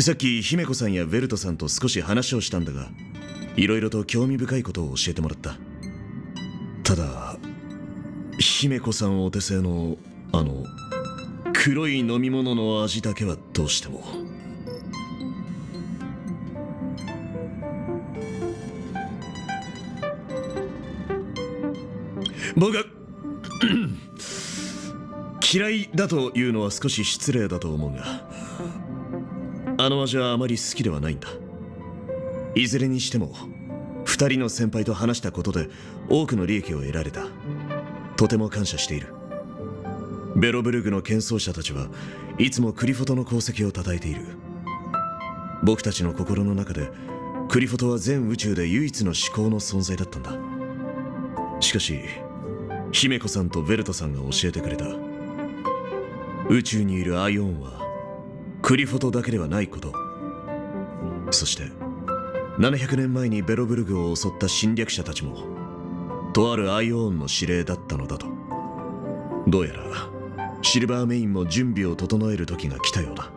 さっき姫子さんやヴェルトさんと少し話をしたんだが、いろいろと興味深いことを教えてもらった。ただ姫子さんお手製の黒い飲み物の味だけはどうしても。僕が嫌いだというのは少し失礼だと思うが、あの味はあまり好きではないんだ。いずれにしても二人の先輩と話したことで多くの利益を得られた。とても感謝している。ベロブルグの剣奏者たちはいつもクリフォトの功績を称えている。僕たちの心の中でクリフォトは全宇宙で唯一の至高の存在だったんだ。しかし姫子さんとヴェルトさんが教えてくれた。宇宙にいるアイオンはクリフォトだけではないこと。そして700年前にベロブルグを襲った侵略者たちもとあるアイオンの指令だったのだと。どうやらシルバーメインも準備を整える時が来たようだ。